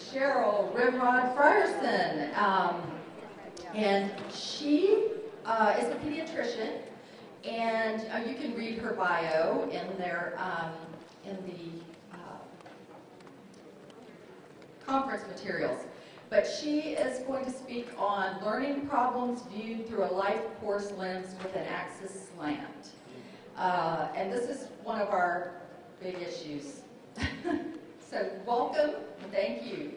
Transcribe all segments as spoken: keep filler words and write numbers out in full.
Sheryl Rimrodt-Frierson. Um, and she uh, is a pediatrician, and uh, you can read her bio in their um, in the uh, conference materials. But she is going to speak on learning problems viewed through a life course lens with an axis slant. Uh, and this is one of our big issues. So welcome, and thank you.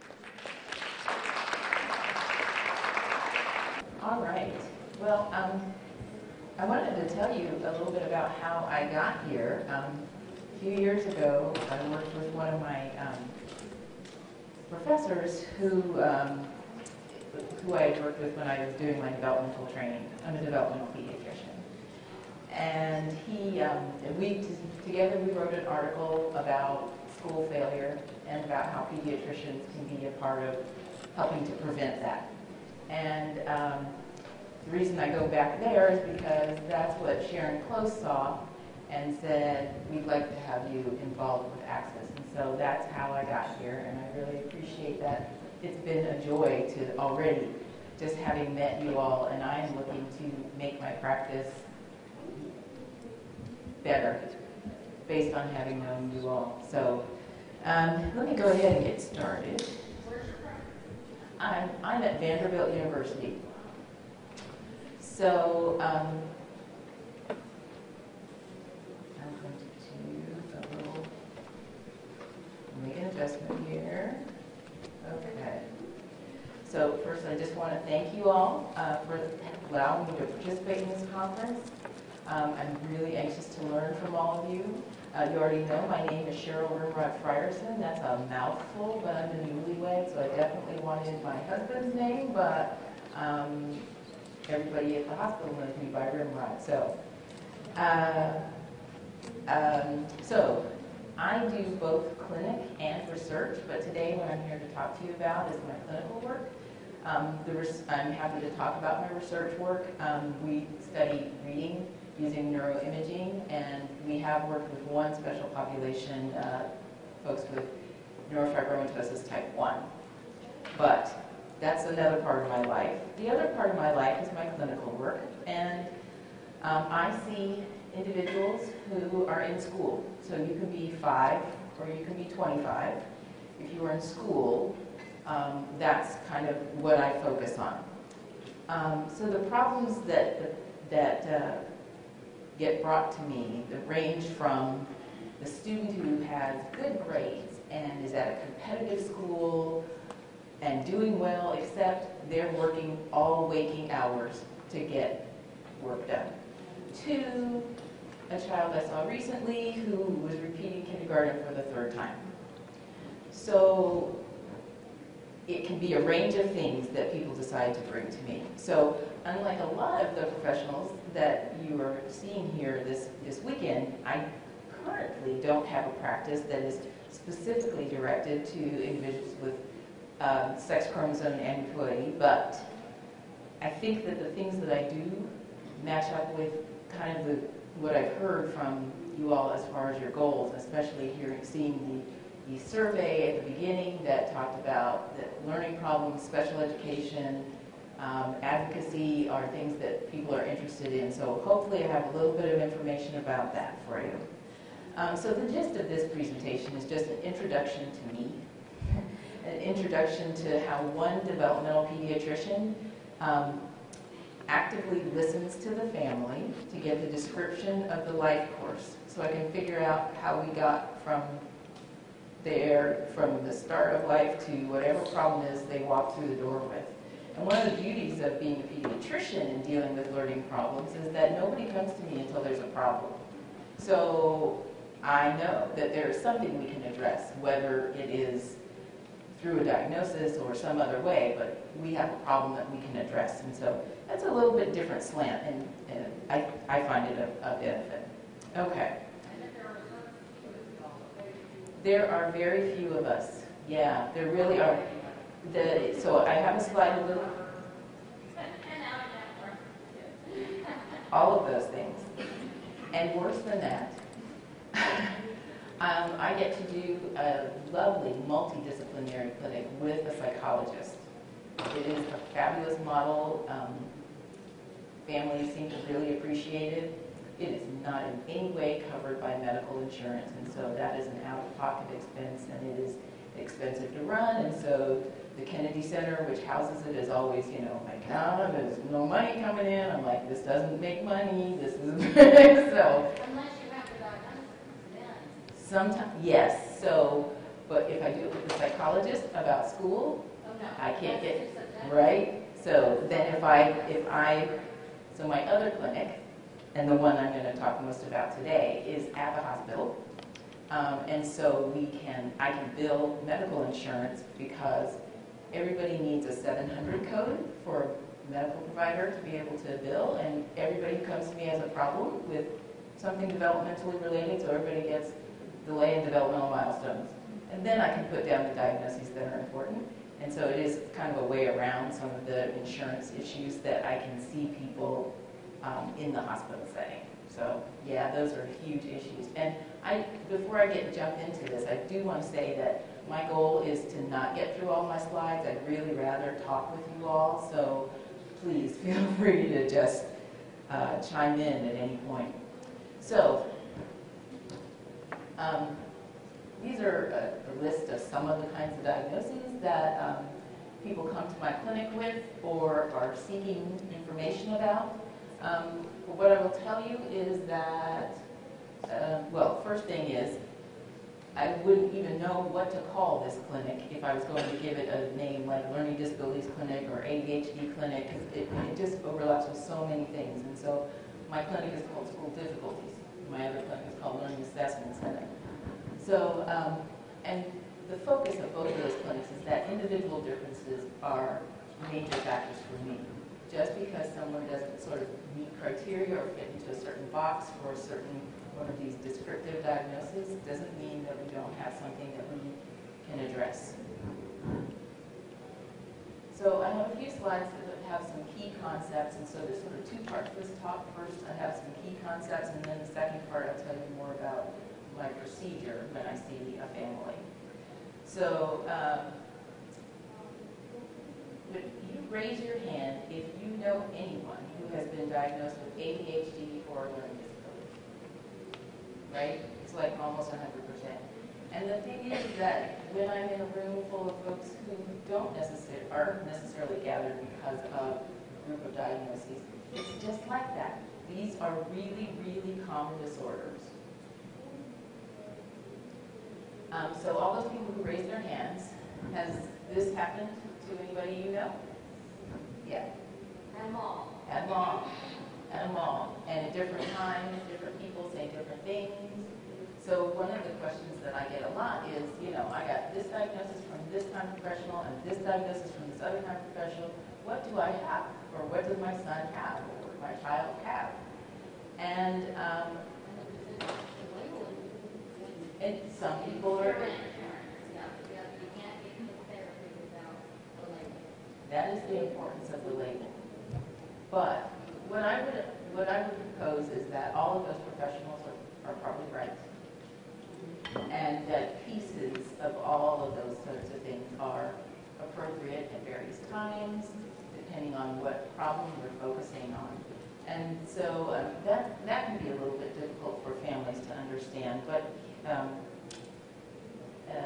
All right. Well, um, I wanted to tell you a little bit about how I got here. Um, a few years ago, I worked with one of my um, professors who, um, who I had worked with when I was doing my developmental training. I'm a developmental pediatrician. And he, um, we, together we wrote an article about school failure and about how pediatricians can be a part of helping to prevent that. And um, the reason I go back there is because that's what Sharon Close saw and said, we'd like to have you involved with Access. And so that's how I got here, and I really appreciate that. It's been a joy to already just having met you all, and I am looking to make my practice better based on having known you all. So um, let me go ahead and get started. I'm, I'm at Vanderbilt University. So um, I'm going to do a little, make an adjustment here. Okay. So first I just want to thank you all uh, for allowing me to participate in this conference. Um, I'm really anxious to learn from all of you. Uh, you already know my name is Sheryl Rimrodt-Frierson. That's a mouthful, but I'm a newlywed, so I definitely wanted my husband's name, but um, everybody at the hospital knows me by Rimrodt. So, uh, um, so I do both clinic and research, but today what I'm here to talk to you about is my clinical work. Um, the res I'm happy to talk about my research work. Um, we study reading using neuroimaging, and we have worked with one special population, uh, folks with neurofibromatosis type one. But that's another part of my life. The other part of my life is my clinical work, and um, I see individuals who are in school. So you can be five or you can be twenty-five. If you are in school, um, that's kind of what I focus on. Um, so the problems that, that uh, get brought to me that range from the student who has good grades and is at a competitive school and doing well, except they're working all waking hours to get work done, to a child I saw recently who was repeating kindergarten for the third time. So it can be a range of things that people decide to bring to me. So unlike a lot of the professionals that you are seeing here this, this weekend, I currently don't have a practice that is specifically directed to individuals with um, sex chromosome aneuploidy, but I think that the things that I do match up with kind of the, what I've heard from you all as far as your goals, especially hearing, seeing the, the survey at the beginning that talked about that learning problems, special education, Um, advocacy are things that people are interested in, so hopefully I have a little bit of information about that for you. Um, so the gist of this presentation is just an introduction to me, an introduction to how one developmental pediatrician um, actively listens to the family to get the description of the life course, so I can figure out how we got from there, from the start of life to whatever problem is they walk through the door with. And one of the beauties of being a pediatrician and dealing with learning problems is that nobody comes to me until there's a problem. So I know that there is something we can address, whether it is through a diagnosis or some other way, but we have a problem that we can address. And so that's a little bit different slant, and, and I, I find it a, a benefit. Okay. There are very few of us. Yeah, there really are. The, so I have a slide a little. All of those things. And worse than that, Um, I get to do a lovely multidisciplinary clinic with a psychologist. It is a fabulous model. Um, families seem to really appreciate it. It is not in any way covered by medical insurance, and so that is an out-of-pocket expense, and it is expensive to run, and so the Kennedy Center, which houses it, is always, you know, like, oh, there's no money coming in. I'm like, this doesn't make money. This is so. Unless you have the diagnosis, then. Sometimes, yes. So, but if I do it with a psychologist about school, Oh, no. I can't That's get just a- right. So then, if I, if I, so my other clinic, and the one I'm going to talk most about today, is at the hospital. Um, and so we can, I can bill medical insurance because everybody needs a seven hundred code for a medical provider to be able to bill, and everybody who comes to me has a problem with something developmentally related, so everybody gets delay in developmental milestones. And then I can put down the diagnoses that are important. And so it is kind of a way around some of the insurance issues that I can see people um, in the hospital setting. So yeah, those are huge issues. And I, before I get jump into this, I do want to say that my goal is to not get through all my slides. I'd really rather talk with you all. So please feel free to just uh, chime in at any point. So um, these are a, a list of some of the kinds of diagnoses that um, people come to my clinic with or are seeking information about. Um, what I will tell you is that, uh, well, first thing is, I wouldn't even know what to call this clinic if I was going to give it a name like Learning Disabilities Clinic or A D H D Clinic. It, it just overlaps with so many things. And so my clinic is called School Difficulties. My other clinic is called Learning Assessment Center. So, um, and the focus of both of those clinics is that individual differences are major factors for me. Just because someone doesn't sort of meet criteria or fit into a certain box for a certain one of these descriptive diagnoses doesn't mean that we don't have something that we can address. So I have a few slides that have some key concepts, and so there's sort of two parts to this talk. First, I have some key concepts, and then the second part, I'll tell you more about my procedure when I see a family. So um, you raise your hand if you know anyone who has been diagnosed with A D H D or learning disability. Right? It's like almost one hundred percent. And the thing is that when I'm in a room full of folks who don't necessarily, aren't necessarily gathered because of a group of diagnoses, it's just like that. These are really, really common disorders. Um, so all those people who raised their hands, has this happened to anybody you know? Yeah. And mom. At mom. At mom. And at different times, different people say different things. So one of the questions that I get a lot is, you know, I got this diagnosis from this time professional and this diagnosis from this other time professional. What do I have? Or what does my son have? Or my child have? And, um, and some people are... That is the importance of the label. But what I would what I would propose is that all of those professionals are, are probably right. And that pieces of all of those sorts of things are appropriate at various times, depending on what problem we're focusing on. And so um, that, that can be a little bit difficult for families to understand. But um, uh,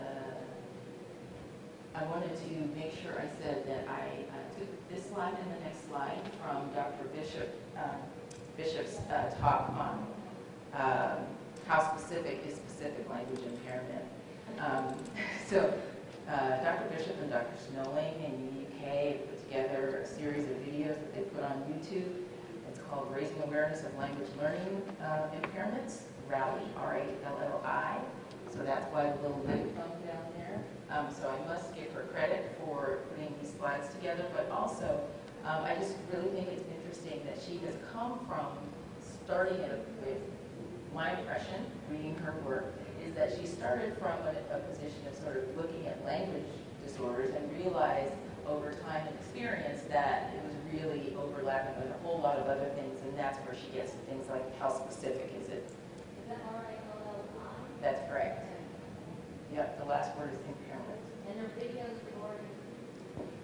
I wanted to make sure I said that I uh, took this slide and the next slide from Doctor Bishop, um, Bishop's uh, talk on um, how specific is specific language impairment. Um, so uh, Doctor Bishop and Doctor Snowling in the U K put together a series of videos that they put on YouTube. It's called Raising Awareness of Language Learning uh, Impairments, RALI, R A L L I. So that's why the little lip thumb down there. Um, so I must give her credit for putting these slides together, but also um, I just really think it's interesting that she has come from starting it with my impression, reading her work, is that she started from a, a position of sort of looking at language disorders and realized over time and experience that it was really overlapping with a whole lot of other things, and that's where she gets things like how specific is it? Is that R A L L I? That's correct.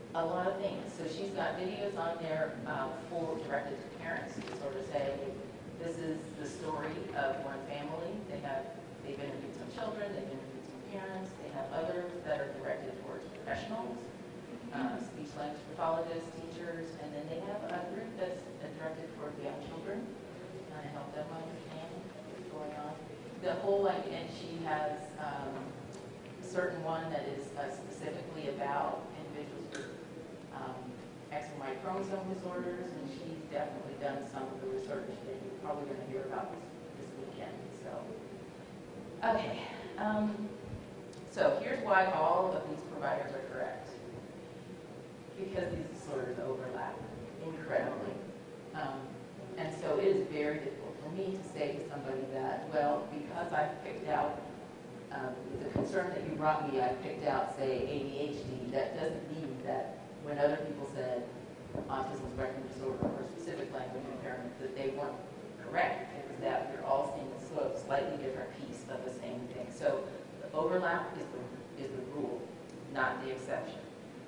a lot of things. So she's got videos on there uh, for directed to parents to sort of say, this is the story of one family. They have, they've interviewed some children, they've interviewed some parents, they have others that are directed towards professionals, uh, speech language pathologists, teachers, and then they have a group that's directed toward young children, trying to help them understand what's going on. The whole, like, and she has um, a certain one that is uh, specifically about individuals with um, X Y chromosome disorders, and she's definitely done some of the research that you're probably going to hear about this, this weekend. So, okay. Um, so here's why all of these providers are correct. Because these disorders overlap incredibly. Um, and so it is very difficult for me to say to somebody that, well, because I've picked out um, the concern that you brought me, I picked out, say, A D H D, that doesn't mean that when other people said autism spectrum disorder or specific language impairment, that they weren't correct. It was that we're all seeing a sort of slightly different piece of the same thing. So the overlap is the, is the rule, not the exception.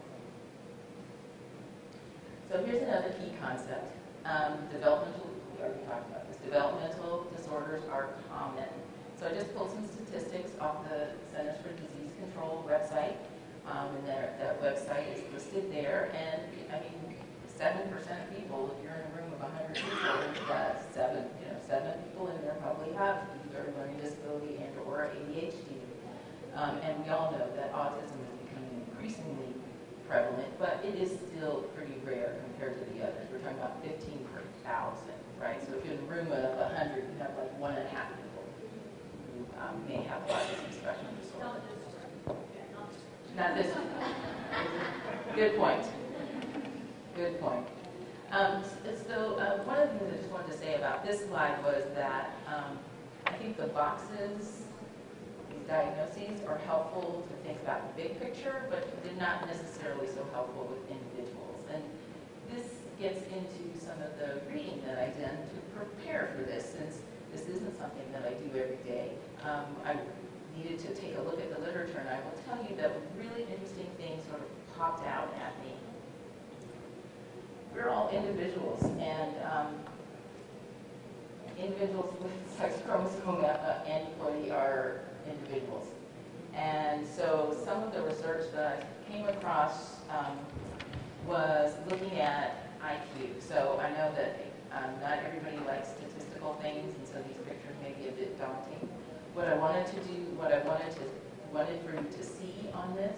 So here's another key concept. Um, developmental, we already talked about this, developmental disorders are common. So I just pulled some statistics off the Centers for Disease Control website. Um, and their, that website is listed there. And I mean, seven percent of people, if you're in a room of one hundred people, that's seven, you know, seven people in there probably have either learning disability and or A D H D. Um, and we all know that autism is becoming increasingly prevalent, but it is still pretty rare compared to the others. We're talking about fifteen per thousand, right? So if you're in a room of one hundred, you have like one and a half people who um, may have autism spectrum disorder. Not this one. Good point. Good point. Um, so uh, one of the things I just wanted to say about this slide was that um, I think the boxes, these diagnoses, are helpful to think about the big picture, but they're not necessarily so helpful with individuals. And this gets into some of the reading that I did to prepare for this, since this isn't something that I do every day. Um, I needed to take a look at the literature, and I will tell you that really interesting things sort of popped out at me. We're all individuals, and um, individuals with sex chromosome aneuploidy are individuals. And so some of the research that I came across um, was looking at I Q. So I know that um, not everybody likes statistical things, and so these pictures may be a bit daunting. What I wanted to do, what I wanted to wanted for you to see on this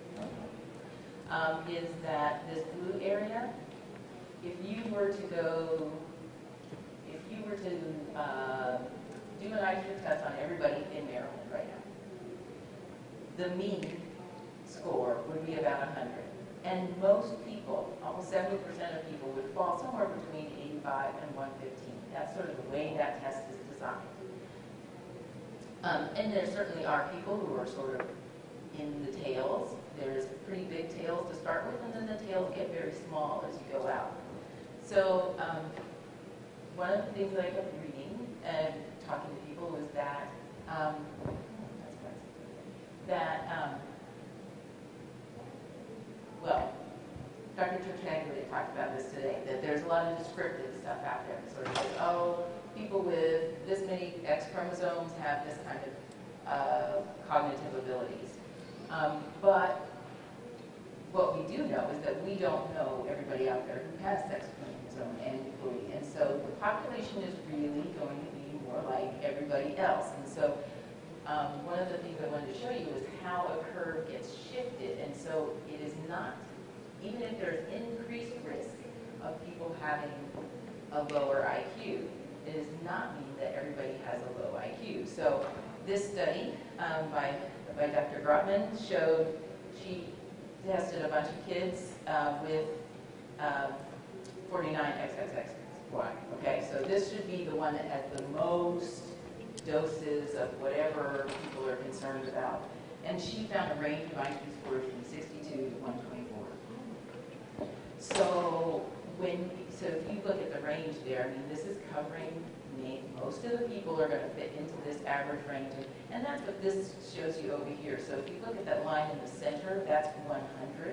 um, is that this blue area, if you were to go, if you were to uh, do an I Q test on everybody in Maryland right now, the mean score would be about one hundred. And most people, almost seventy percent of people, would fall somewhere between eighty-five and one fifteen. That's sort of the way that test is designed. Um, and there certainly are people who are sort of in the tails. There's pretty big tails to start with, and then the tails get very small as you go out. So um, one of the things that I kept reading and talking to people was that um, that um, well, Doctor Church-Hagley talked about this today, that there's a lot of descriptive stuff out there. Sort of like, oh, people with this many X chromosomes have this kind of uh, cognitive abilities. Um, but what we do know is that we don't know everybody out there who has sex chromosome aneuploidy. And so the population is really going to be more like everybody else. And so um, one of the things I wanted to show you is how a curve gets shifted. And so it is not, even if there's increased risk of people having a lower I Q, it does not mean that everybody has a low I Q. So this study um, by, by Doctor Grotman showed, she tested a bunch of kids uh, with um, forty-nine X X X Y. Okay, so this should be the one that has the most doses of whatever people are concerned about. And she found a range of I Q scores from sixty-two to one twenty-four. So when, so if you look at the range there, I mean, this is covering me. Most of the people are going to fit into this average range, and that's what this shows you over here. So if you look at that line in the center, that's one hundred.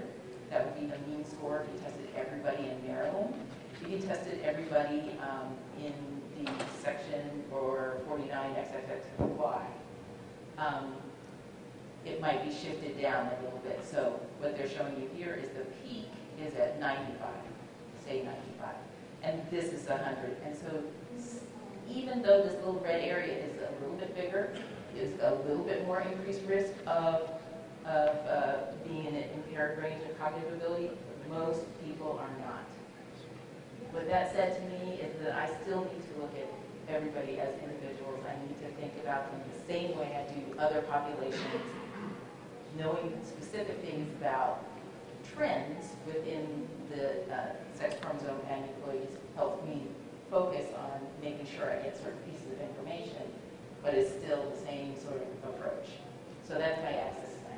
That would be the mean score if you tested everybody in Maryland. If you tested everybody um, in the section for forty-nine X X X Y, um, it might be shifted down a little bit. So what they're showing you here is the peak is at ninety-five, say ninety-five, and this is one hundred. And so even though this little red area is a little bit bigger, is a little bit more increased risk of, of uh, being in an impaired range of cognitive ability, most people are not. What that said to me is that I still need to look at everybody as individuals. I need to think about them the same way I do other populations, knowing specific things about trends within the uh, sex chromosome aneuploidies helps me focus on making sure I get certain pieces of information, but it's still the same sort of approach. So that's my access plan.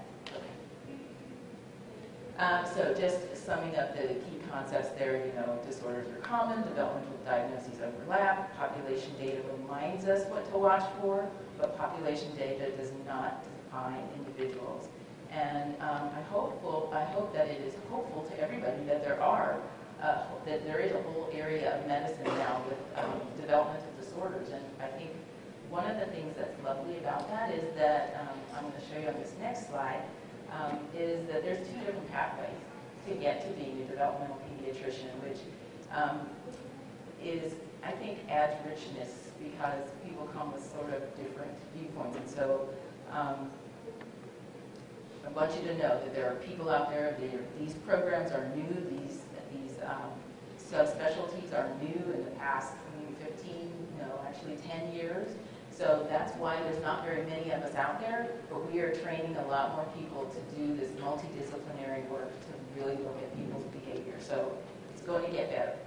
Okay. Um, so just summing up the key concepts there, you know, disorders are common, developmental diagnoses overlap, population data reminds us what to watch for, but population data does not define individuals. And um, I hopeful, I hope that it is hopeful to everybody that there are, uh, that there is a whole area of medicine now with um, developmental disorders. And I think one of the things that's lovely about that is that, um, I'm going to show you on this next slide, um, is that there's two different pathways to get to being a developmental pediatrician, which um, is, I think, adds richness because people come with sort of different viewpoints. And so um, I want you to know that there are people out there, these programs are new, these, these um, subspecialties are new in the past fifteen, no, actually ten years. So that's why there's not very many of us out there, but we are training a lot more people to do this multidisciplinary work to really look at people's behavior. So it's going to get better.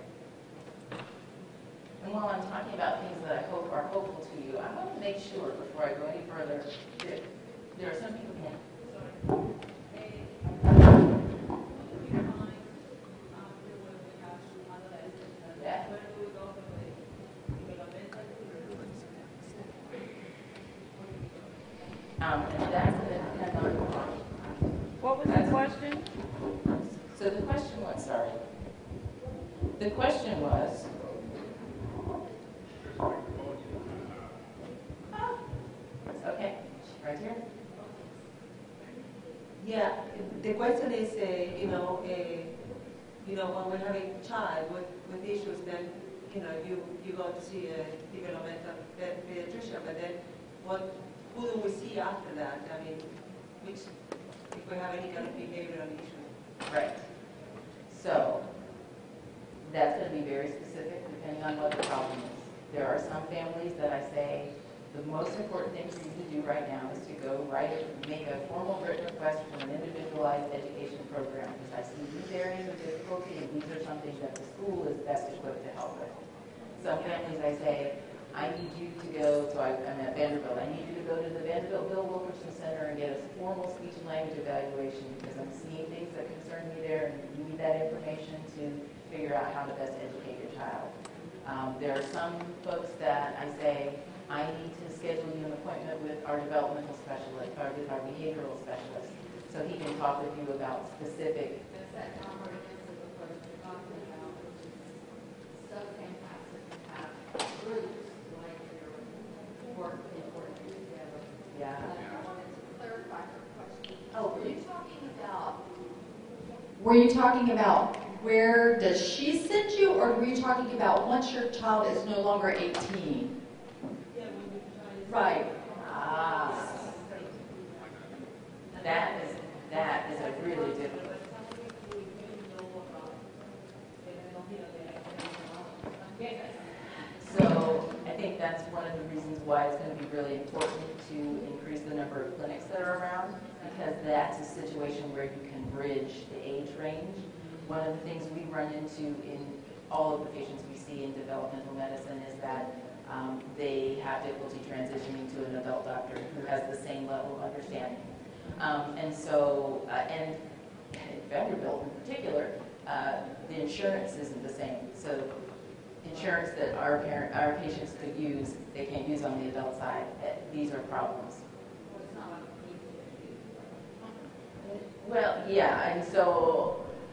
And while I'm talking about things that I hope are hopeful to you, I want to make sure before I go any further that there are some people in. Yeah. Um, and that's going to depend on. What was the question? So the question was, sorry. The question was. Okay, right here. Yeah, the question is, uh, you know, uh, you know, when we're having a child with, with issues, then, you know, you, you go to see a developmental pediatrician, but then what, who do we see after that? I mean, which, if we have any kind of behavioral issue. Right. So that's going to be very specific depending on what the problem is. There are some families that I say, the most important thing for you to do right now is to go write, make a formal written request for an individualized education program, because I see these areas of difficulty and these are something that the school is best equipped to help with. Some families I say, I need you to go, so I, I'm at Vanderbilt, I need you to go to the Vanderbilt Bill Wilkerson Center and get a formal speech and language evaluation because I'm seeing things that concern me there and you need that information to figure out how to best educate your child. Um, there are some folks that I say, I need to schedule you an appointment with our developmental specialist, or with our behavioral specialist, so he can talk with you about specific. Does that comprehensive approach you're talking about, which is so fantastic to have groups like your work and work together? Yeah. Uh, I wanted to clarify her question. Oh, Were you talking about, Were you talking about where does she send you, or were you talking about once your child is no longer eighteen? Right. Ah. That is that is a really difficult. So I think that's one of the reasons why it's going to be really important to increase the number of clinics that are around, because that's a situation where you can bridge the age range. One of the things we run into in all of the patients we see in developmental medicine is that um, they have difficulty transitioning to an adult doctor who has the same level of understanding. Um, and so, uh, and in Vanderbilt in particular, uh, the insurance isn't the same. So insurance that our parent, our patients could use, they can't use on the adult side. These are problems. Well, yeah, and so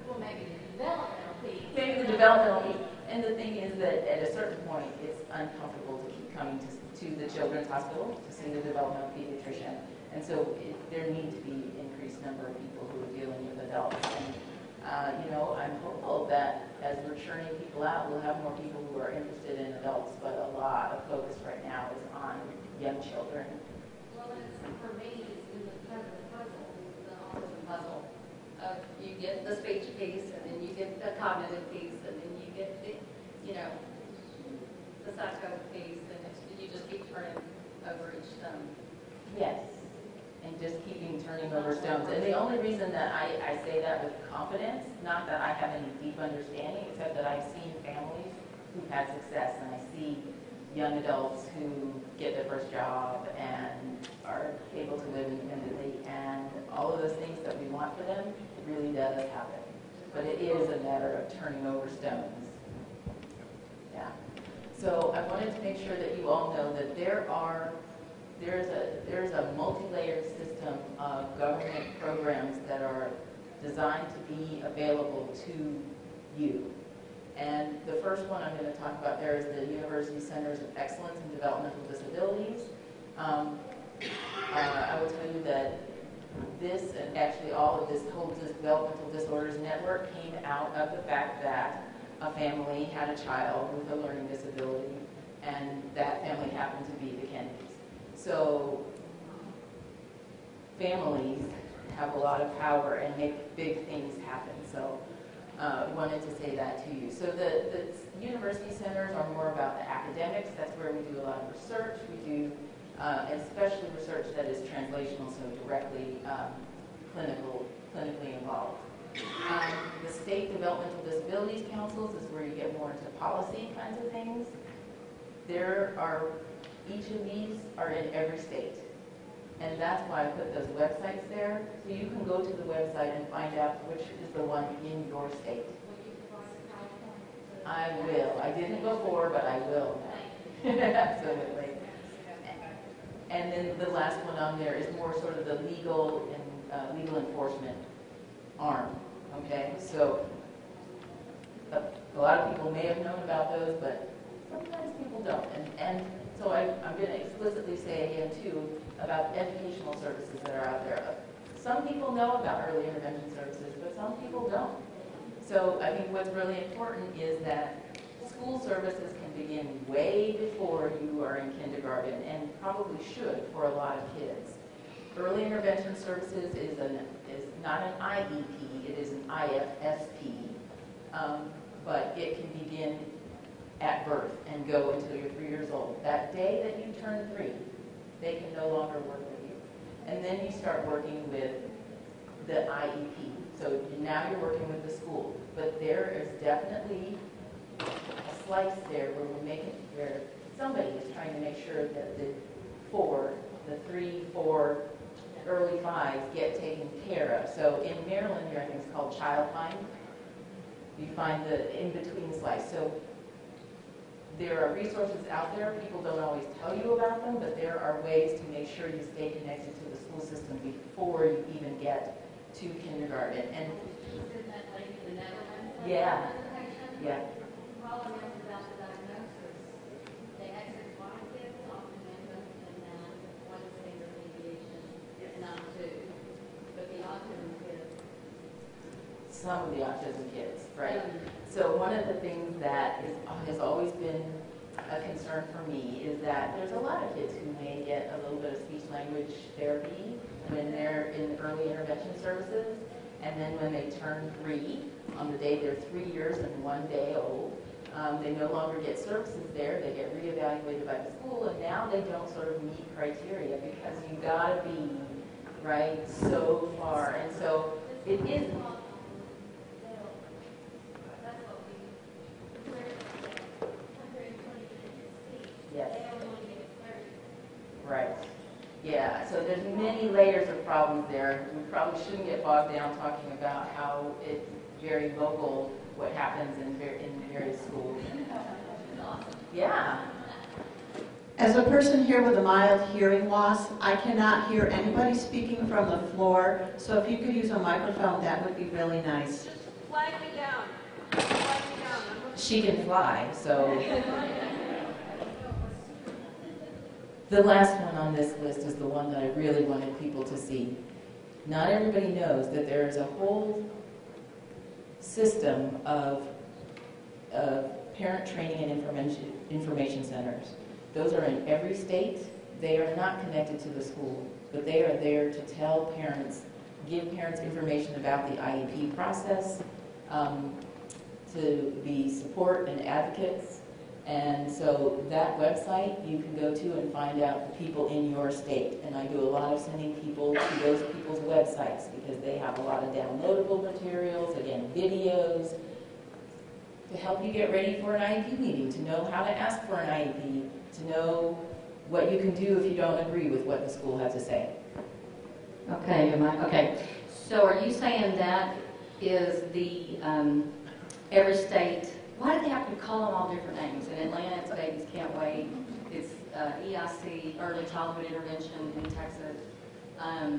Well, maybe the developmental piece. Maybe the developmental piece. And the thing is that at a certain point, it's uncomfortable to keep coming to, to the children's hospital to see the developmental pediatrician. And so it, there need to be increased number of people who are dealing with adults. And, uh, you know, I'm hopeful that as we're churning people out, we'll have more people who are interested in adults, but a lot of focus right now is on young children. Well, and it's, for me, it's in the kind of the puzzle, the autism puzzle. Of you get the speech piece, and then you get the cognitive piece, and then you get the, you know, the psycho piece, and it's, you just keep turning over each stone. Yes, and just keeping turning over stones. And the only reason that I, I say that with confidence, not that I have any deep understanding, except that I've seen families who've had success, and I see young adults who get their first job and are able to live independently, and all of those things that we want for them, it really does happen. But it is a matter of turning over stones. Yeah. So I wanted to make sure that you all know that there are there's a there's a multi-layered system of government programs that are designed to be available to you. And the first one I'm going to talk about there is the University Centers of Excellence in Developmental Disabilities. Um, uh, I will tell you that this, and actually all of this whole developmental disorders network, came out of the fact that a family had a child with a learning disability, and that family happened to be the Kennedys. So families have a lot of power and make big things happen. So uh, wanted to say that to you. So the, the university centers are more about the academics. That's where we do a lot of research. We do uh, especially research that is translational, so directly um, clinical, clinically involved. Um, the state developmental disabilities councils is where you get more into policy kinds of things. There are, each of these are in every state. And that's why I put those websites there. So you can go to the website and find out which is the one in your state. I will. I didn't before, but I will now. Absolutely. And then the last one on there is more sort of the legal and uh, legal enforcement arm. Okay, so a, a lot of people may have known about those, but sometimes people don't. And and so I, I'm going to explicitly say again too about educational services that are out there. Some people know about early intervention services, but some people don't. So I think what's really important is that school services can begin way before you are in kindergarten, and probably should for a lot of kids. Early intervention services is, an, is not an I E P, it is an I F S P, um, but it can begin at birth and go until you're three years old. That day that you turn three, they can no longer work with you. And then you start working with the I E P. So now you're working with the school. But there is definitely a slice there where we're making, where somebody is trying to make sure that the four, the three, four, early fives get taken care of. So in Maryland here, I think it's called Child Find. You find the in-between slice. So there are resources out there. People don't always tell you about them, but there are ways to make sure you stay connected to the school system before you even get to kindergarten. And Isn't that like the Netherlands? yeah, yeah. The problem is about the diagnosis. They X Y kids often end up in uh, one standard deviation, if not two. But the autism kids. Some of the autism kids, right? So one of the things that is, has always been a concern for me is that there's a lot of kids who may get a little bit of speech language therapy when they're in early intervention services, and then when they turn three, on the day they're three years and one day old, um, they no longer get services there. They get reevaluated by the school, and now they don't sort of meet criteria because you gotta be right so far, and so it is. Yes. Right. Yeah, so there's many layers of problems there. We probably shouldn't get bogged down talking about how it's very local what happens in, in various schools. Yeah. As a person here with a mild hearing loss, I cannot hear anybody speaking from the floor, so if you could use a microphone, that would be really nice. Flag me down. Flag me down. I'm looking- She can fly, so. The last one on this list is the one that I really wanted people to see. Not everybody knows that there is a whole system of, of parent training and information, information centers. Those are in every state. They are not connected to the school, but they are there to tell parents, give parents information about the I E P process, um, to be support and advocates. And so that website you can go to and find out the people in your state. And I do a lot of sending people to those people's websites because they have a lot of downloadable materials, again, videos, to help you get ready for an I E P meeting, to know how to ask for an I E P, to know what you can do if you don't agree with what the school has to say. Okay, am I, okay. So are you saying that is the, um, every state, why do they have to call them all different names? In Atlanta, it's Babies Can't Wait. It's uh, E I C, Early Childhood Intervention in Texas. Um,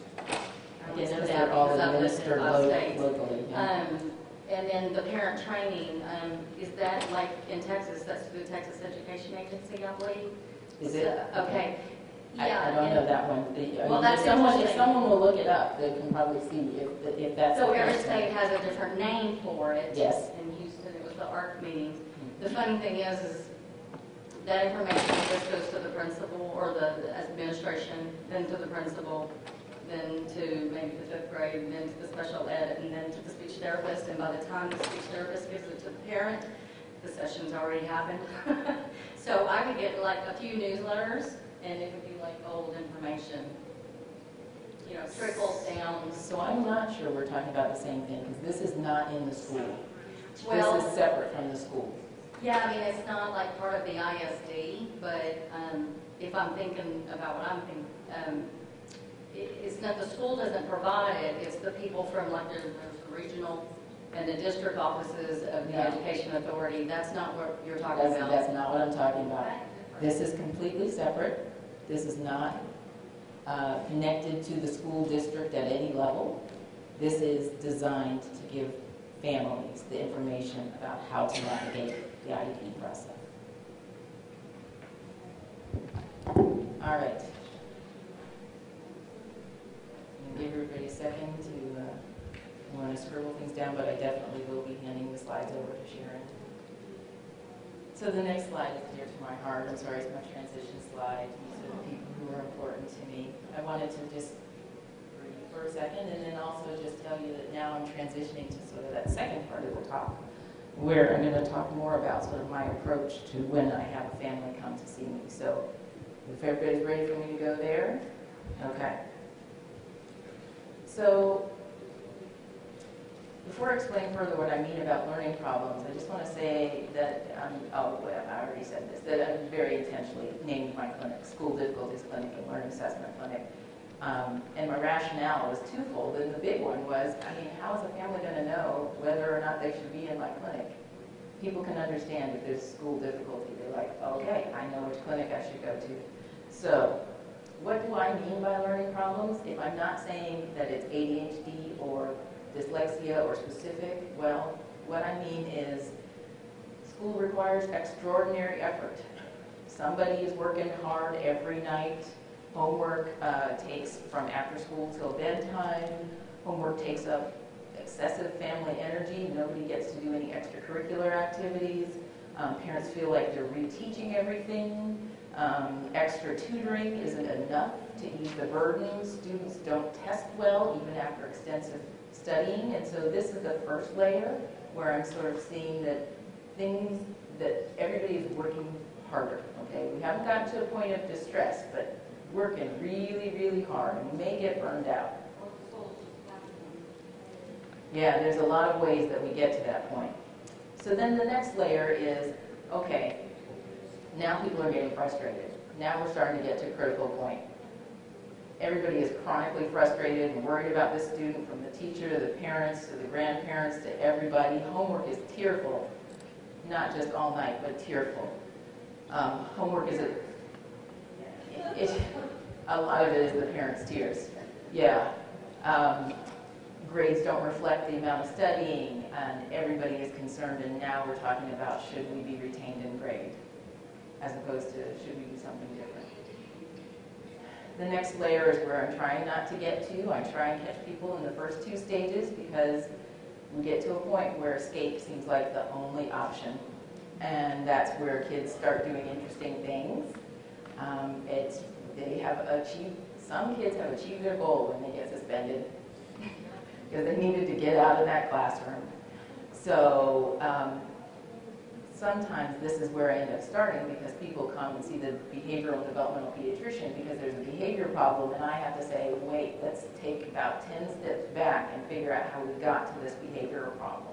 I guess because they're all administered lo- locally. Yeah. Um, and then the parent training, um, is that like in Texas, that's the Texas Education Agency, I believe? Is it? So, okay. I, Yeah, I don't and- know that one. The- I Well, mean, that's if someone, if interesting. someone will look it up, they can probably see if, if that's. So the every case. state has a different name for it. Yes. In Houston, it was the A R C meeting. The funny thing is, is that information just goes to the principal or the administration, then to the principal, then to maybe the fifth grade, and then to the special ed, and then to the speech therapist. And by the time the speech therapist gives it to the parent, the session's already happened. So I would get like a few newsletters, and it would be like old information, you know, trickles down. So I'm not sure we're talking about the same thing, because this is not in the school. Well, This is separate from the school. yeah, I mean, it's not like part of the I S D, but um, if I'm thinking about what I'm thinking, um, it, it's not, the school doesn't provide it, it's the people from like the, the regional and the district offices of the Yeah. Education Authority. That's not what you're talking That's, about. that's not what I'm talking about. This is completely separate. This is not uh, connected to the school district at any level. This is designed to give families the information about how to navigate the I E P process. All right. I'm going to give everybody a second to, uh, I want to scribble things down, but I definitely will be handing the slides over to Sharon. So the next slide is dear to my heart. I'm sorry, it's my transition slide. These are the people who are important to me. I wanted to just read for a second and then also just tell you that now I'm transitioning to sort of that second part of the talk, where I'm going to talk more about sort of my approach to when I have a family come to see me. So if everybody's ready for me to go there, okay. So before I explain further what I mean about learning problems, I just want to say that, um, oh, well, I already said this, that I very intentionally named my clinic School Difficulties Clinic and Learning Assessment Clinic. Um, and my rationale was twofold, and the big one was, I mean, how is a family going to know whether or not they should be in my clinic? People can understand if there's school difficulty. They're like, okay, I know which clinic I should go to. So what do I mean by learning problems? If I'm not saying that it's A D H D or dyslexia or specific, well, what I mean is school requires extraordinary effort. Somebody is working hard every night. Homework uh, takes from after school till bedtime. Homework takes up excessive family energy. Nobody gets to do any extracurricular activities. Um, parents feel like they're reteaching everything. Um, extra tutoring isn't enough to ease the burden. Students don't test well even after extensive studying, and so this is the first layer where I'm sort of seeing that things that everybody is working harder, okay? We haven't gotten to a point of distress, but working really, really hard, and we may get burned out. Yeah, there's a lot of ways that we get to that point. So then the next layer is, okay, now people are getting frustrated. Now we're starting to get to a critical point. Everybody is chronically frustrated and worried about this student, from the teacher to the parents to the grandparents to everybody. Homework is tearful, not just all night, but tearful. Um, homework is, a, it, a lot of it is the parents' tears. Yeah. Um, grades don't reflect the amount of studying, and everybody is concerned, and now we're talking about should we be retained in grade, as opposed to should we do something different. The next layer is where I'm trying not to get to. I try and catch people in the first two stages because we get to a point where escape seems like the only option. And that's where kids start doing interesting things. Um, it's, they have achieved, some kids have achieved their goal when they get suspended because they needed to get out of that classroom. So um, sometimes this is where I end up starting because people come and see the behavioral developmental pediatrician because there's a behavior problem, and I have to say, wait, let's take about ten steps back and figure out how we got to this behavioral problem.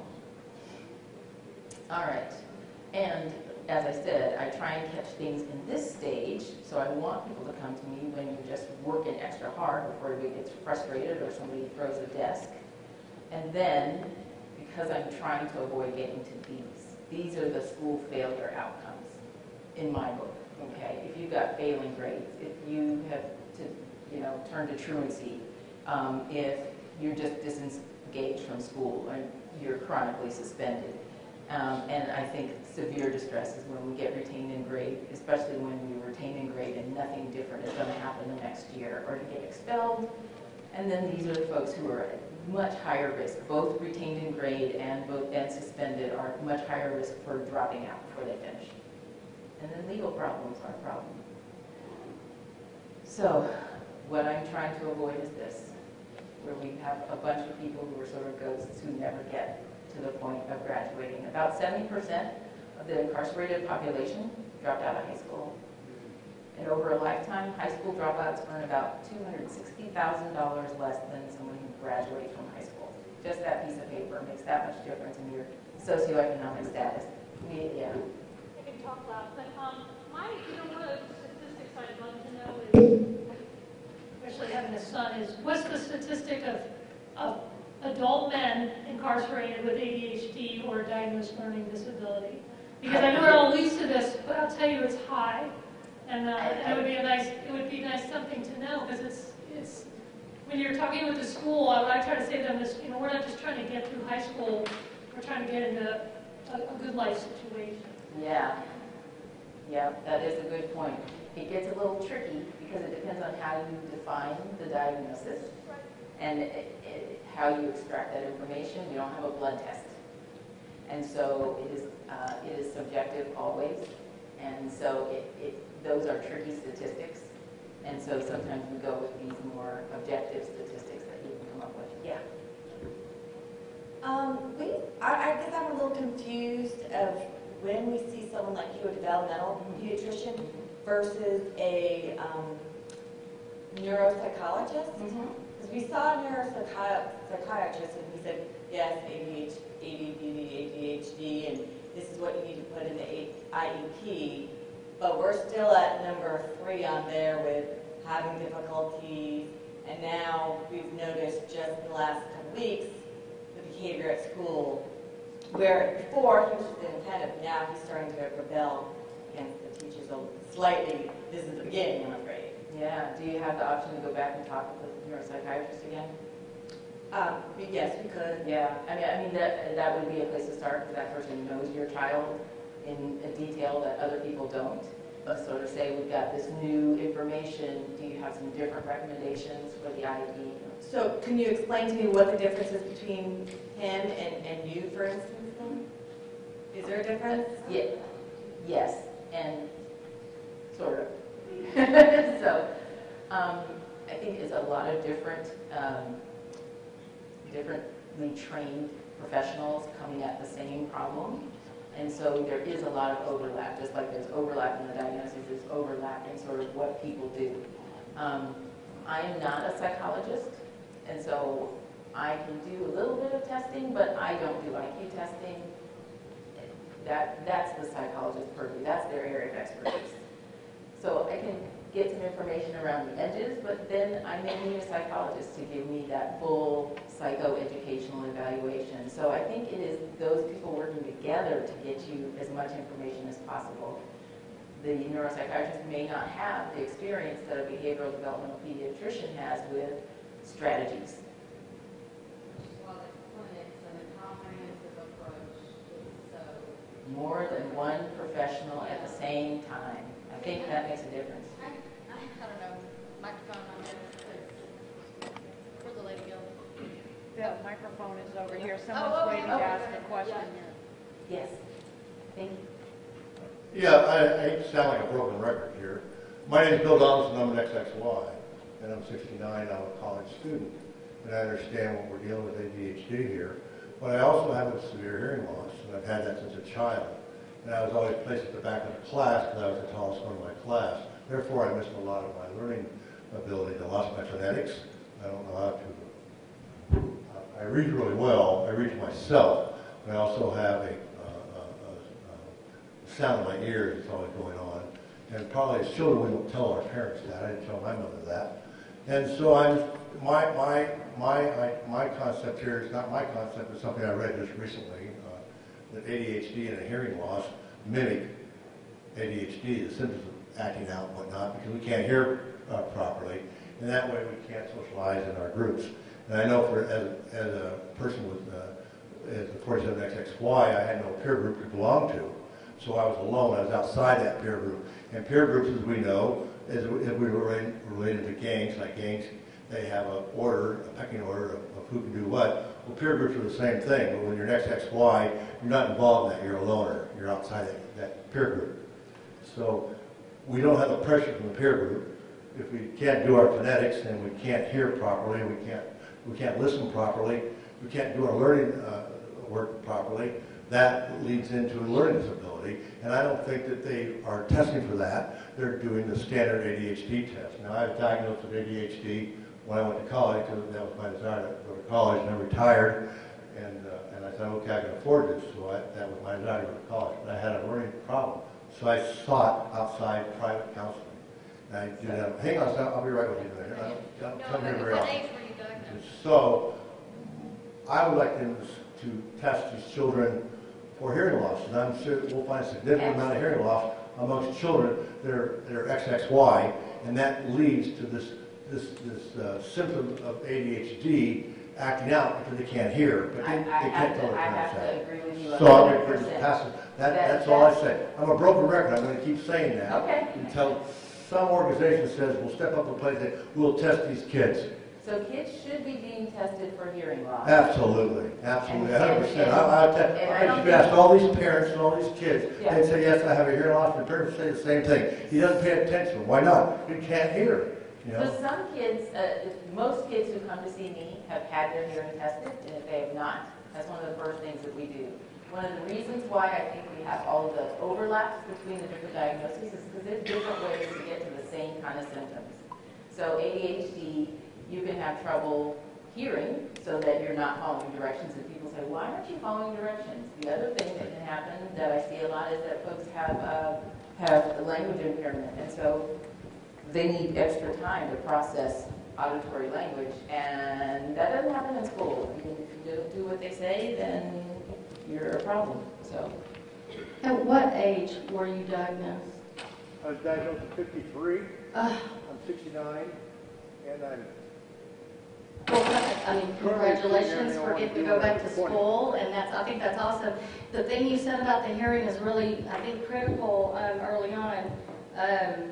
All right. And as I said, I try and catch things in this stage, so I want people to come to me when you're just working extra hard before everybody gets frustrated or somebody throws a desk. And then, because I'm trying to avoid getting to these, these are the school failure outcomes in my book, okay? If you've got failing grades, if you have to, you know, turn to truancy, um, if you're just disengaged from school and you're chronically suspended. Um, and I think severe distress is when we get retained in grade, especially when we retain in grade and nothing different is going to happen the next year, or to get expelled. And then these are the folks who are at much higher risk. Both retained in grade and both and suspended are much higher risk for dropping out before they finish. And then legal problems are a problem. So what I'm trying to avoid is this, where we have a bunch of people who are sort of ghosts who never get to the point of graduating. About seventy percent of the incarcerated population dropped out of high school. And over a lifetime, high school dropouts earn about two hundred sixty thousand dollars less than someone who graduates from high school. Just that piece of paper makes that much difference in your socioeconomic status. We, yeah. I can talk loud, but um, my, you know, one of the statistics I'd love to know is, especially having a son, is what's the statistic of, of adult men incarcerated with A D H D or diagnosed learning disability? Because I know it all leads to this, but I'll tell you it's high, and uh, it would be a nice, it would be nice something to know, because it's, it's when you're talking with the school, what I try to say to them is, you know, we're not just trying to get through high school, we're trying to get into a, a good life situation. Yeah, yeah, that is a good point. It gets a little tricky because it depends on how you define the diagnosis and it, it, how you extract that information. We don't have a blood test. And so it is, uh, it is subjective always. And so it, it, those are tricky statistics. And so sometimes we go with these more objective statistics that you can come up with. Yeah. Um, we, I, I guess I'm a little confused of when we see someone like you, a developmental pediatrician, versus a um, neuropsychologist. Because mm-hmm. we saw a neuropsychiatrist and he said, yes, A D H D, A D D, A D H D, and this is what you need to put in the I E P. But we're still at number three on there with having difficulties. And now we've noticed just in the last couple weeks the behavior at school, where before he was just inattentive, now he's starting to rebel against the teachers slightly. This is the beginning, I'm afraid. Yeah. Do you have the option to go back and talk with the neuropsychiatrist again? Um, yes, we could. Yeah. I mean, I mean that that would be a place to start because that person knows your child in a detail that other people don't. But sort of say, we've got this new information. Do you have some different recommendations for the I E P? So can you explain to me what the difference is between him and, and you, for instance? Is there a difference? Yeah. Yes, and sort of. So um, I think it's a lot of different, um, differently trained professionals coming at the same problem. And so there is a lot of overlap, just like there's overlap in the diagnosis, there's overlap in sort of what people do. Um, I am not a psychologist, and so I can do a little bit of testing, but I don't do I Q testing. That, that's the psychologist's purview, that's their area of expertise. So I can get some information around the edges, but then I may need a psychologist to give me that full psychoeducational evaluation. So I think it is those people working together to get you as much information as possible. The neuropsychiatrist may not have the experience that a behavioral developmental pediatrician has with strategies. clinics and a comprehensive approach is so. More than one professional at the same time. I think that makes a difference. I, I, I don't know, microphone on there, please. Where'd the lady go? The microphone is over here. Oh, Someone's okay, waiting to okay, ask go a ahead. question Yeah. here. Yes. Thank you. Yeah, I, I hate to sound like a broken record here. My name is Bill Donaldson, I'm an X X Y, and I'm sixty-nine, I'm a college student, and I understand what we're dealing with A D H D here. But I also have a severe hearing loss, and I've had that since a child. And I was always placed at the back of the class because I was the tallest one in my class. Therefore, I missed a lot of my learning ability. I lost my phonetics. I don't know how to. I read really well. I read myself. But I also have a, uh, a, a sound in my ears that's always going on. And probably as children, we don't tell our parents that. I didn't tell my mother that. And so I'm, my, my, my, I, my concept here is not my concept, it's something I read just recently, uh, that A D H D and a hearing loss mimic A D H D, the symptoms of acting out and whatnot, because we can't hear uh, properly, and that way we can't socialize in our groups. And I know for as, as a person with uh, as the forty-seven X X Y, I had no peer group to belong to, so I was alone. I was outside that peer group. And peer groups, as we know, as we, as we were related to gangs, like gangs, they have an order, a pecking order of, of who can do what. Well, peer groups are the same thing, but when you're an X X Y, you're not involved in that. You're a loner. You're outside that, that peer group. So we don't have the pressure from the peer group. If we can't do our phonetics and we can't hear properly, we can't we can't listen properly, we can't do our learning uh, work properly, that leads into a learning disability. And I don't think that they are testing for that. They're doing the standard A D H D test. Now, I was diagnosed with A D H D when I went to college, because that was my desire to go to college, and I retired. And, uh, and I said, okay, I can afford this, so I, that was my desire to go to college. But I had a learning problem. So I sought outside private counseling. And I did that. Hang on a second, I'll be right with you in a minute. I don't, don't No, come here but very what often. age were you diagnosed? So I would like them to test these children for hearing loss, and I'm sure we'll find a significant amount of hearing loss amongst children that are, that are X X Y, and that leads to this this this uh, symptom of A D H D acting out because they can't hear, but they, I, I they have can't to, tell their I parents have to that. agree with you So I'm one going hundred to percent. pass it. That, That- that's all I that's- say. I'm a broken record. I'm going to keep saying that Okay. until some organization says we'll step up and play that we'll test these kids. So kids should be being tested for hearing loss. Absolutely, absolutely, And- one hundred percent. and- I, I, and I I, don't I should ask all these parents and all these kids. Yeah. They'd say, yes, I have a hearing loss, and the parents say the same thing. He doesn't pay attention. Why not? He can't hear. You know? So some kids, uh, most kids who come to see me have had their hearing tested, and if they have not, that's one of the first things that we do. One of the reasons why I think we have all of the overlaps between the different diagnoses is because there's different ways to get to the same kind of symptoms. So A D H D, you can have trouble hearing so that you're not following directions, and people say, why aren't you following directions? The other thing that can happen that I see a lot is that folks have uh, have a language impairment, and so they need extra time to process auditory language, and that doesn't happen in school. I mean, if you don't do what they say, then you're a problem. So, At what age were you diagnosed? I was diagnosed at fifty-three. Uh, I'm sixty-nine, and I'm well, I mean, congratulations for getting to go back to school, and that's, I think that's awesome. The thing you said about the hearing is really, I think, critical um, early on. Um,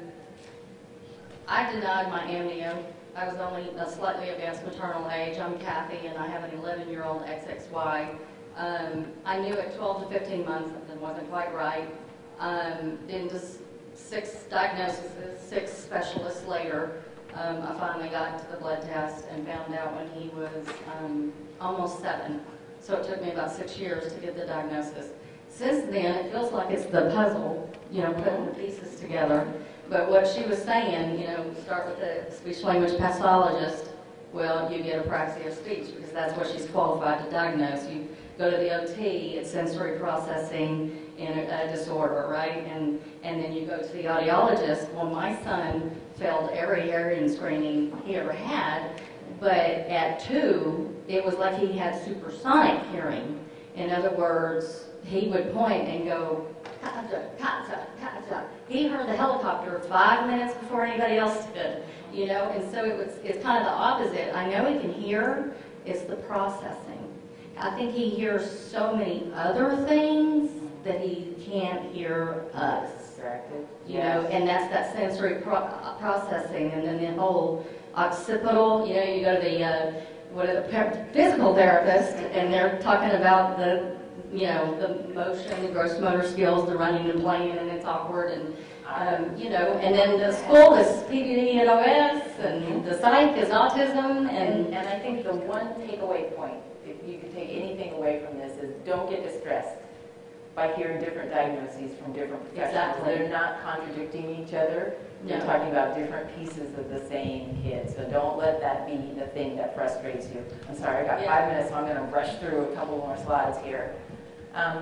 I denied my amnio. I was only a slightly advanced maternal age. I'm Kathy, and I have an eleven-year-old X X Y. Um, I knew at twelve to fifteen months something wasn't quite right. Um, then just six diagnoses, six specialists later, um, I finally got to the blood test and found out when he was um, almost seven. So it took me about six years to get the diagnosis. Since then, it feels like it's the puzzle, you know, putting the pieces together. But what she was saying, you know, start with the speech-language pathologist. Well, you get apraxia of speech because that's what she's qualified to diagnose. You go to the O T, it's sensory processing in a, a disorder, right? And and then you go to the audiologist. Well, my son failed every hearing screening he ever had, but at two, it was like he had supersonic hearing. In other words, he would point and go, "Kata, kata, kata." He heard the helicopter five minutes before anybody else did, you know, and so it was, it's kind of the opposite. I know he can hear, it's the processing. I think he hears so many other things that he can't hear us. Distracted. You know, and that's that sensory pro processing, and then the whole occipital. You know, you go to the uh, what are the physical therapist, and they're talking about the, you know, the motion, the gross motor skills, the running and playing, and it's awkward, and um, you know, and then the school is P D D and O S, and the psych is autism, and And, and I think the one takeaway point, if you could take anything away from this, is don't get distressed by hearing different diagnoses from different professionals. Exactly. They're not contradicting each other. They're No. talking about different pieces of the same kid. So don't let that be the thing that frustrates you. I'm sorry, I got Yeah. five minutes, so I'm going to rush through a couple more slides here. Um,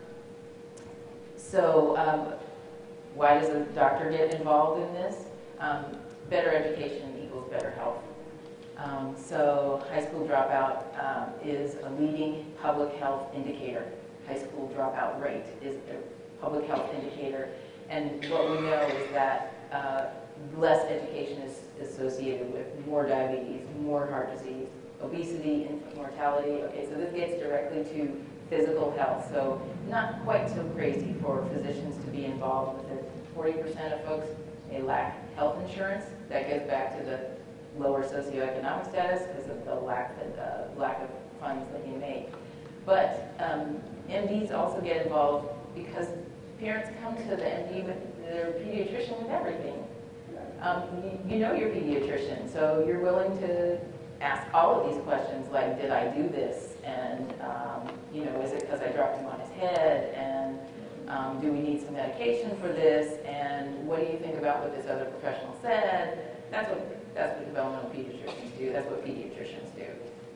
so um, why does a doctor get involved in this? Um, better education equals better health. Um, so high school dropout um, is a leading public health indicator. High school dropout rate is a public health indicator. And what we know is that uh, less education is associated with more diabetes, more heart disease, obesity, infant mortality. Okay, so this gets directly to physical health. So not quite so crazy for physicians to be involved with it. forty percent of folks may lack health insurance. That goes back to the lower socioeconomic status because of the lack of, uh, lack of funds that you make. But um, M Ds also get involved because parents come to the M D with their pediatrician with everything. Um, you, you know your pediatrician, so you're willing to ask all of these questions like, did I do this? And, um, you know, is it because I dropped him on his head? And um, do we need some medication for this? And what do you think about what this other professional said? That's what, that's what developmental pediatricians do. That's what pediatricians do.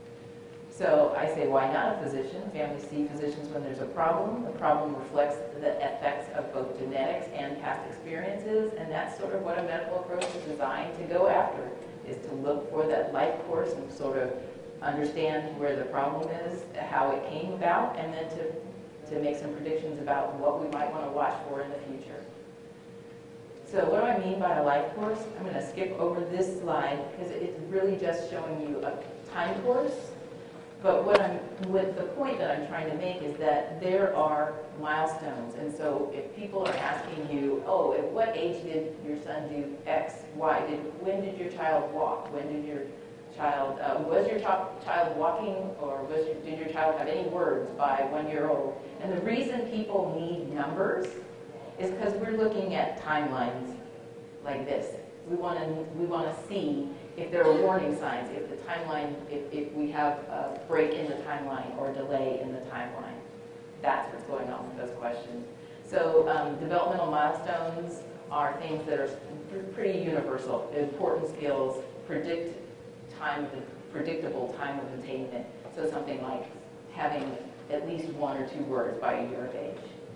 So I say, why not a physician? Families see physicians when there's a problem. The problem reflects the effects of both genetics and past experiences, and that's sort of what a medical approach is designed to go after, is to look for that life course and sort of understand where the problem is, how it came about, and then to, to make some predictions about what we might want to watch for in the future. So what do I mean by a life course? I'm going to skip over this slide because it's really just showing you a time course. But what I'm, with the point that I'm trying to make is that there are milestones. And so if people are asking you, oh, at what age did your son do X, Y? Did, when did your child walk? When did your child, uh, was your child walking, or was your, did your child have any words by one year old? And the reason people need numbers is because we're looking at timelines like this. We want to we want to see if there are warning signs, if the timeline, if, if we have a break in the timeline or delay in the timeline. That's what's going on with those questions. So um, developmental milestones are things that are pretty universal. Important skills, predict time, predictable time of attainment. So something like having at least one or two words by a year of age.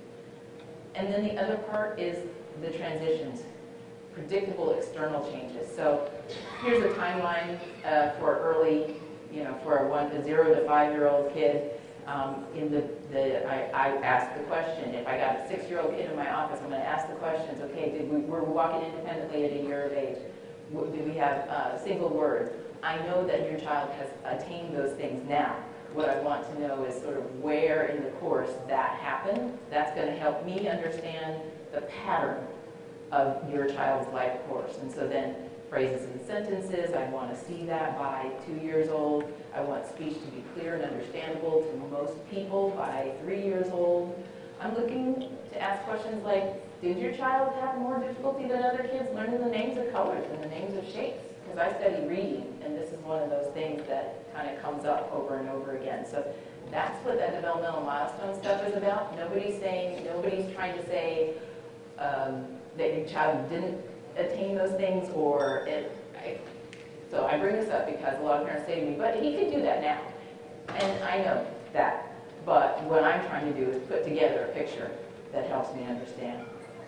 And then the other part is the transitions, predictable external changes. So here's a timeline uh, for early, you know, for a one, a zero to five-year-old kid. Um, in the, the I, I asked the question. If I got a six-year-old kid in my office, I'm going to ask the questions. Okay, did we were we walking independently at a year of age? Did we have uh, single words? I know that your child has attained those things now. What I want to know is sort of where in the course that happened. That's going to help me understand the pattern of your child's life course. And so then phrases and sentences, I want to see that by two years old. I want speech to be clear and understandable to most people by three years old. I'm looking to ask questions like, did your child have more difficulty than other kids learning the names of colors and the names of shapes? Because I study reading, and this is one of those things that kind of comes up over and over again. So that's what that developmental milestone stuff is about. Nobody's saying, nobody's trying to say um, that your child didn't attain those things, or it, I, so I bring this up because a lot of parents say to me, but he could do that now. And I know that, but what I'm trying to do is put together a picture that helps me understand.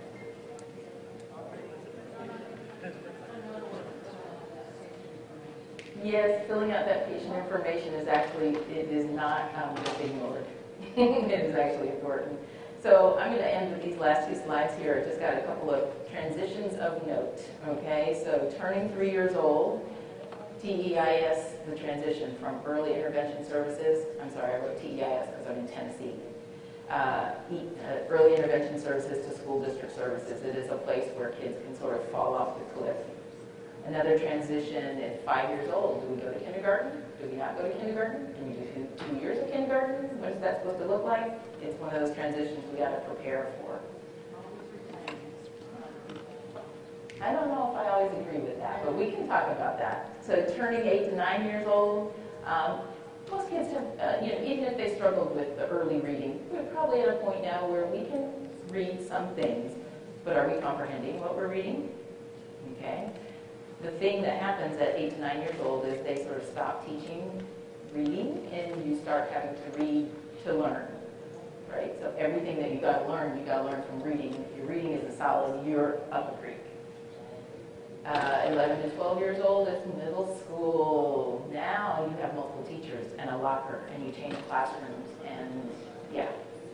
Yes, filling out that patient information is actually, it is not um, just ignored. It is actually important. So I'm going to end with these last two slides here. I just got a couple of transitions of note, okay? So turning three years old, T E I S, the transition from early intervention services, I'm sorry, I wrote T E I S because I'm in Tennessee. Uh, e, uh, early intervention services to school district services. It is a place where kids can sort of fall off the cliff. Another transition at five years old. Do we go to kindergarten? Do we not go to kindergarten? Can we do two, two years of kindergarten? What is that supposed to look like? It's one of those transitions we got to prepare for. I don't know if I always agree with that, but we can talk about that. So turning eight to nine years old, um, most kids have, uh, you know, even if they struggled with the early reading, we're probably at a point now where we can read some things, but are we comprehending what we're reading? Okay. The thing that happens at eight to nine years old is they sort of stop teaching reading, and you start having to read to learn, right? So everything that you got to learn, you got to learn from reading. If your reading isn't solid, you're up a creek. Uh, eleven to twelve years old is middle school. Now you have multiple teachers and a locker, and you change classrooms, and yeah.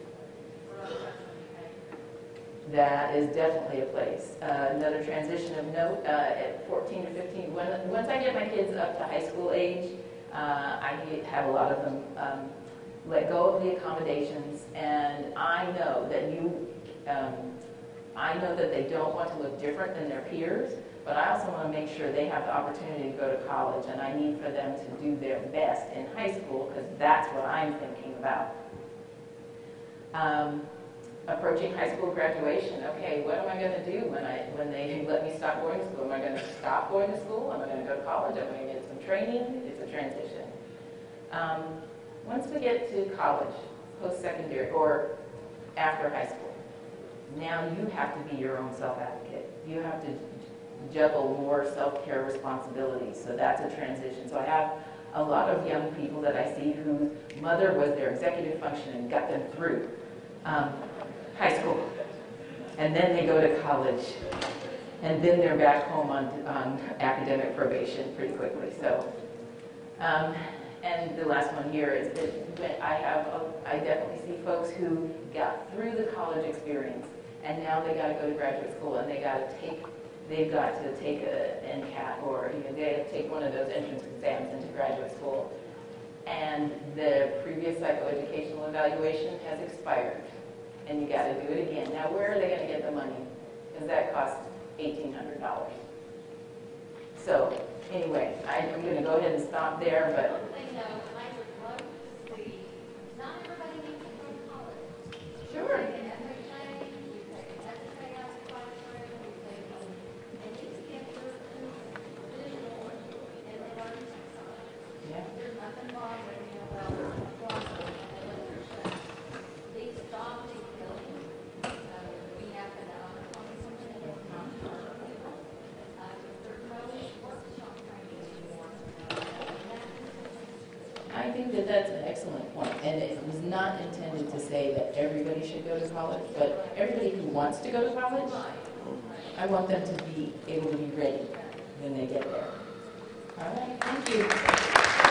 That is definitely a place. Uh, another transition of note, uh, at fourteen to fifteen, when, once I get my kids up to high school age, uh, I have a lot of them um, let go of the accommodations, and I know that you, um, I know that they don't want to look different than their peers, but I also want to make sure they have the opportunity to go to college, and I need for them to do their best in high school, because that's what I'm thinking about. Um, approaching high school graduation, okay, what am I going to do when I when they let me stop going to school? Am I going to stop going to school? Am I going to go to college? Am I going to get some training? It's a transition. Um, once we get to college, post-secondary, or after high school, now you have to be your own self-advocate. You have to juggle more self-care responsibilities, so that's a transition. So I have a lot of young people that I see whose mother was their executive function and got them through um, high school, and then they go to college, and then they're back home on, on academic probation pretty quickly. So, um, and the last one here is that I have, a, I definitely see folks who got through the college experience, and now they got to go to graduate school, and they got to take they've got to take an NCAT, or you know, they have to take one of those entrance exams into graduate school. And the previous psychoeducational evaluation has expired, and you got to do it again. Now, where are they going to get the money? Because that costs eighteen hundred dollars. So, anyway, I, I'm going to go ahead and stop there, but. One thing though, I would love to see, not everybody needs to go to college. Sure. I think that that's an excellent point, and it was not intended to say that everybody should go to college, but everybody who wants to go to college, I want them to be able to be ready when they get there. All right, thank you.